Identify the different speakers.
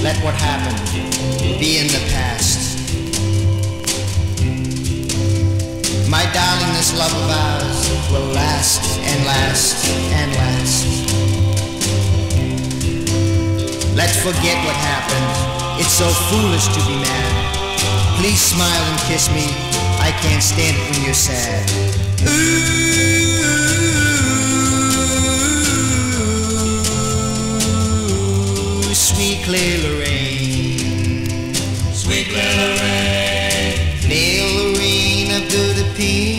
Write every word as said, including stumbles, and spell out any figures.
Speaker 1: let what happened be in the past. My darling, this love of ours will last and last and last. Let's forget what happened. It's so foolish to be mad. Please smile and kiss me. I can't stand it when you're sad. Ooh, sweet Claire Lorraine,
Speaker 2: Sweet Claire Lorraine,
Speaker 1: Claire Lorraine of good opinion.